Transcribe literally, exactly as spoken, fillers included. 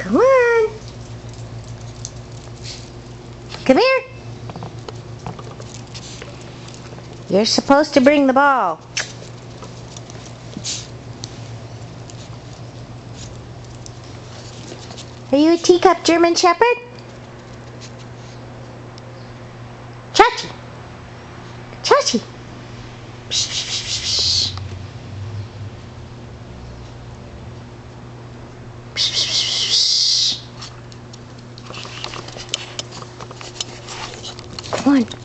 Come on. Come here. You're supposed to bring the ball. Are you a Teacup German Shepherd? Chachi. Chachi. Psh, psh, psh, psh. Psh, psh, psh. Come on.